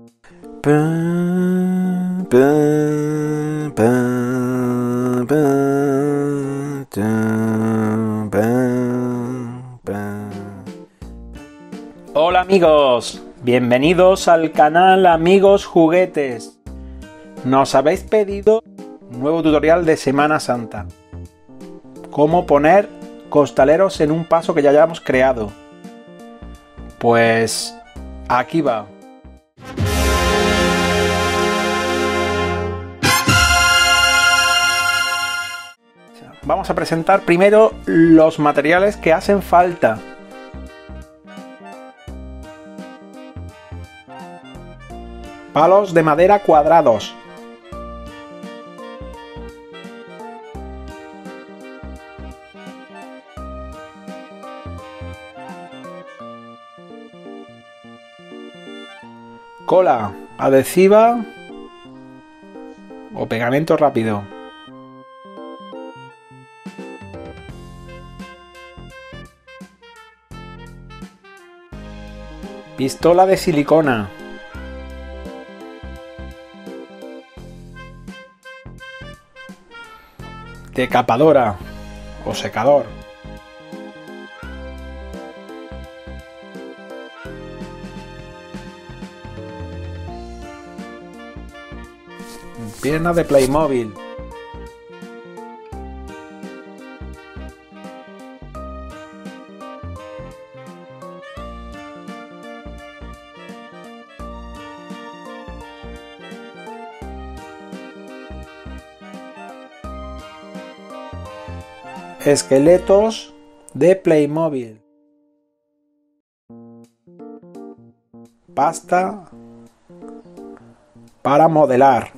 Pam, pam, pam, pam, tam, pam, pam. Hola amigos, bienvenidos al canal Amigos Juguetes. Nos habéis pedido un nuevo tutorial de Semana Santa. Cómo poner costaleros en un paso que ya hayamos creado. Pues aquí va. Vamos a presentar primero los materiales que hacen falta. Palos de madera cuadrados. Cola adhesiva o pegamento rápido. Pistola de silicona. Decapadora o secador. Pierna de Playmobil. Esqueletos de Playmobil. Pasta para modelar.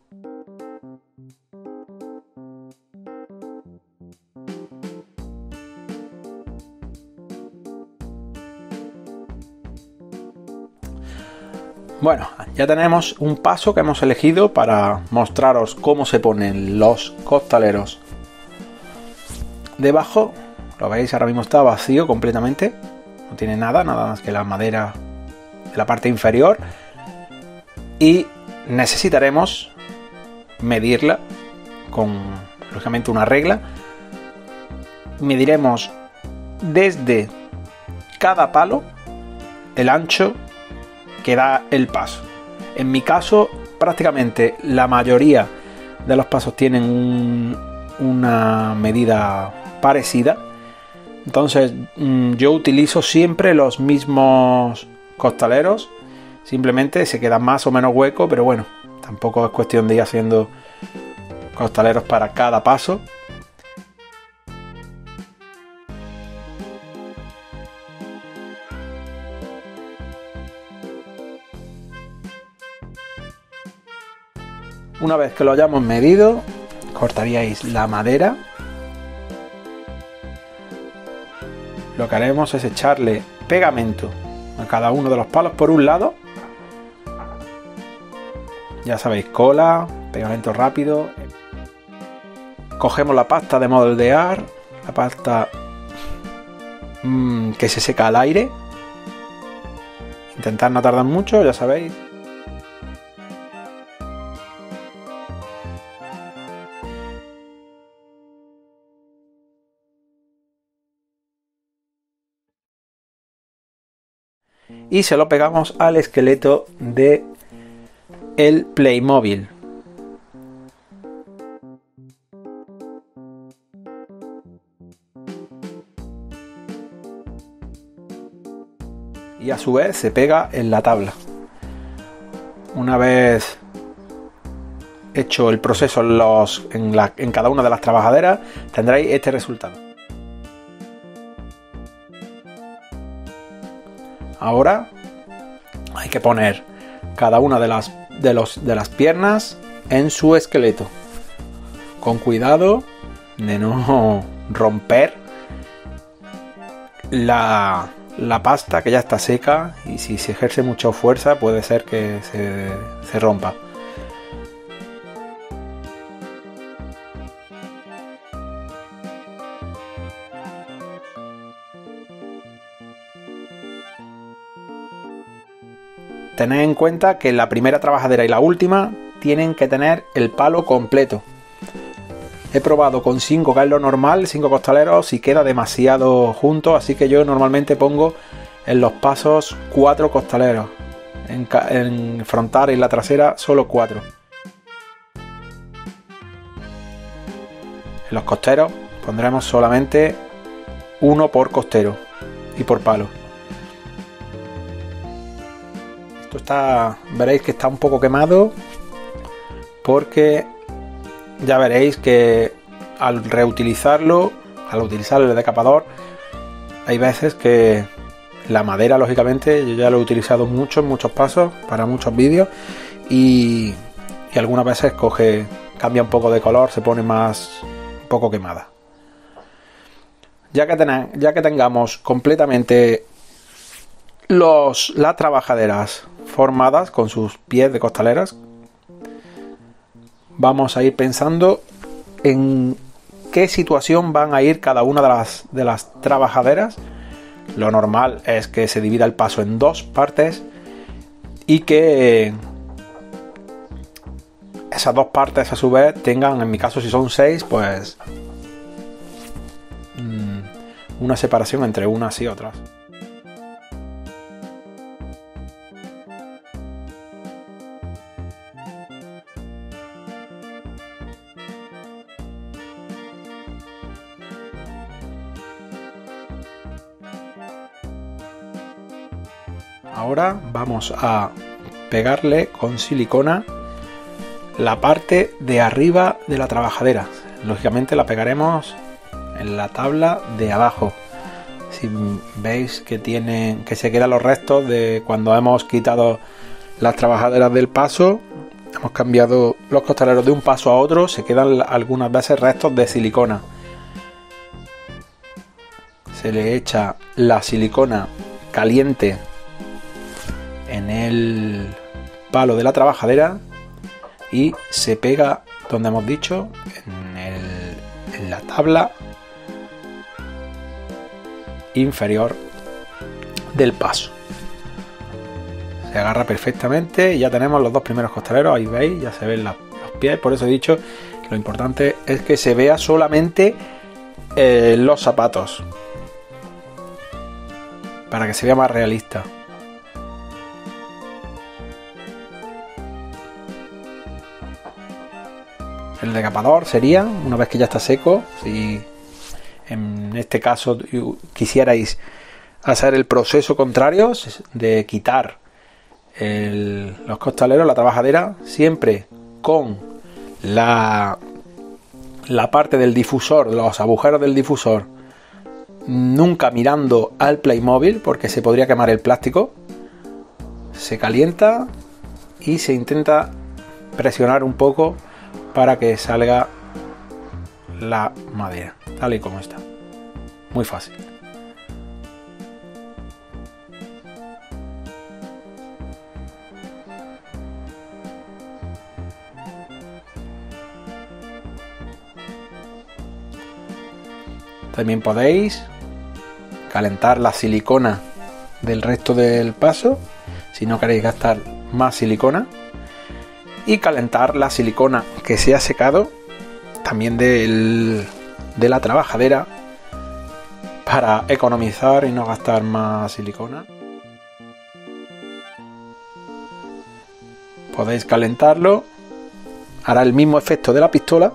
Bueno, ya tenemos un paso que hemos elegido para mostraros cómo se ponen los costaleros. Debajo, lo veis, ahora mismo está vacío completamente. No tiene nada más que la madera de la parte inferior. Y necesitaremos medirla con, lógicamente, una regla. Mediremos desde cada palo el ancho que da el paso. En mi caso, prácticamente la mayoría de los pasos tienen una medida parecida. Entonces yo utilizo siempre los mismos costaleros. Simplemente se queda más o menos hueco, pero bueno, tampoco es cuestión de ir haciendo costaleros para cada paso. Una vez que lo hayamos medido, cortaríais la madera. Lo que haremos es echarle pegamento a cada uno de los palos por un lado. Ya sabéis, cola, pegamento rápido. Cogemos la pasta de moldear, la pasta que se seca al aire. Intentar no tardar mucho, ya sabéis. Y se lo pegamos al esqueleto de el Playmobil. Y a su vez se pega en la tabla. Una vez hecho el proceso en cada una de las trabajaderas, tendréis este resultado. Ahora hay que poner cada una de las piernas en su esqueleto, con cuidado de no romper la pasta, que ya está seca, y si se ejerce mucha fuerza puede ser que se rompa. tened en cuenta que la primera trabajadera y la última tienen que tener el palo completo. He probado con 5, que es lo normal, 5 costaleros, y queda demasiado junto, así que yo normalmente pongo en los pasos 4 costaleros. En frontal y la trasera solo 4. En los costeros pondremos solamente 1 por costero y por palo. Esto veréis que está un poco quemado, porque ya veréis que al reutilizarlo, al utilizar el decapador, hay veces que la madera, lógicamente, yo ya lo he utilizado mucho en muchos pasos para muchos vídeos, y algunas veces cambia un poco de color, se pone un poco quemada. Ya que tengamos completamente las trabajaderas formadas con sus pies de costaleras, vamos a ir pensando en qué situación van a ir cada una de las trabajaderas. Lo normal es que se divida el paso en 2 partes y que esas 2 partes a su vez tengan, en mi caso si son 6, pues una separación entre unas y otras. Ahora vamos a pegarle con silicona la parte de arriba de la trabajadera. Lógicamente la pegaremos en la tabla de abajo. Si veis que se quedan los restos de cuando hemos quitado las trabajaderas del paso, hemos cambiado los costaleros de un paso a otro, se quedan algunas veces restos de silicona. Se le echa la silicona caliente en el palo de la trabajadera y se pega donde hemos dicho, en la tabla inferior del paso. Se agarra perfectamente y ya tenemos los 2 primeros costaleros. Ahí veis, ya se ven los pies. Por eso he dicho que lo importante es que se vea solamente los zapatos, para que se vea más realista. El decapador sería, una vez que ya está seco, si en este caso quisierais hacer el proceso contrario de quitar los costaleros, la trabajadera, siempre con la parte del difusor, los agujeros del difusor, nunca mirando al Playmobil, porque se podría quemar el plástico. Se calienta y se intenta presionar un poco para que salga la madera tal y como está. Muy fácil. También podéis calentar la silicona del resto del paso, si no queréis gastar más silicona, y calentar la silicona que se ha secado también de la trabajadera para economizar y no gastar más silicona. Podéis calentarlo, hará el mismo efecto de la pistola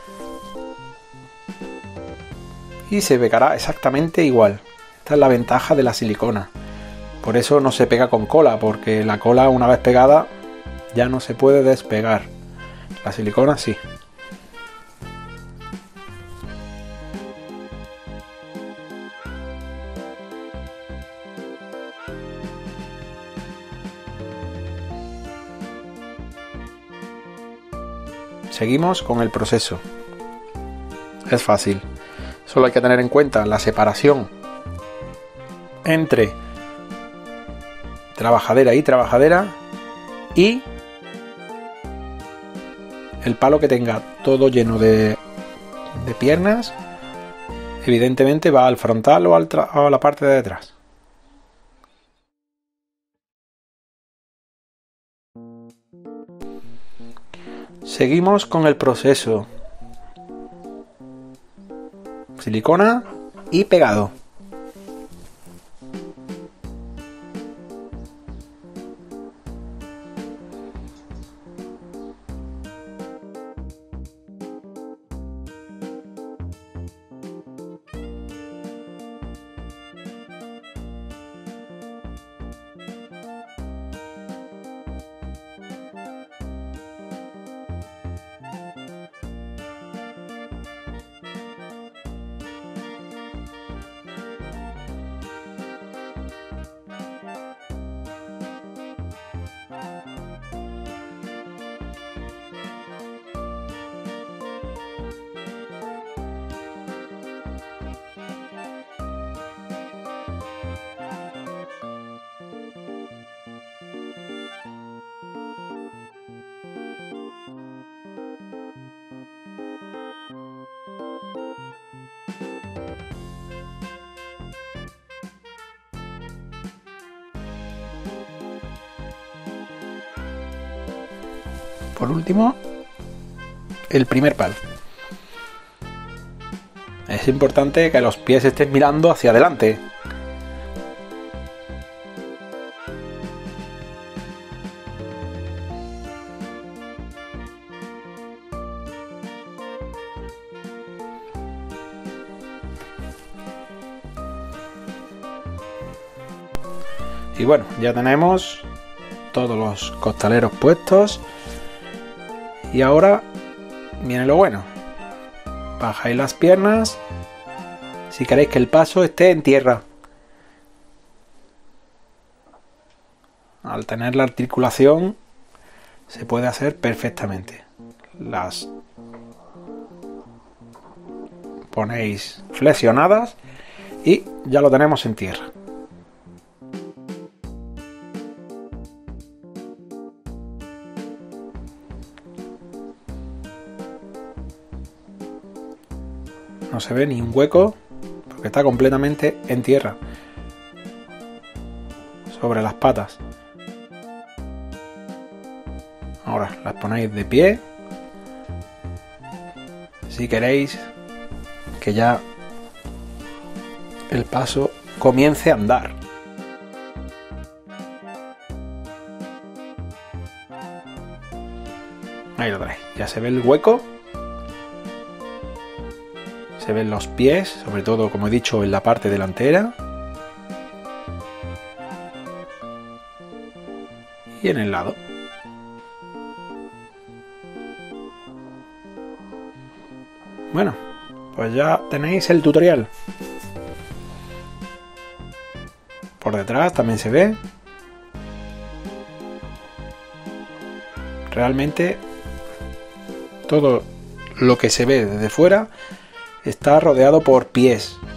y se pegará exactamente igual. Esta es la ventaja de la silicona. Por eso no se pega con cola, porque la cola, una vez pegada, ya no se puede despegar. La silicona sí. Seguimos con el proceso. Es fácil. Solo hay que tener en cuenta la separación entre trabajadera y trabajadera, y el palo que tenga todo lleno de piernas, evidentemente va al frontal o a la parte de detrás. Seguimos con el proceso. Silicona y pegado. Por último, el primer palo. Es importante que los pies estén mirando hacia adelante. Y bueno, ya tenemos todos los costaleros puestos. Y ahora viene lo bueno. Bajáis las piernas si queréis que el paso esté en tierra. Al tener la articulación se puede hacer perfectamente. Las ponéis flexionadas y ya lo tenemos en tierra. No se ve ni un hueco porque está completamente en tierra, sobre las patas. Ahora las ponéis de pie si queréis que ya el paso comience a andar. Ahí lo tenéis, ya se ve el hueco. Se ven los pies, sobre todo, como he dicho, en la parte delantera. Y en el lado. Bueno, pues ya tenéis el tutorial. Por detrás también se ve. Realmente todo lo que se ve desde fuera está rodeado por pies.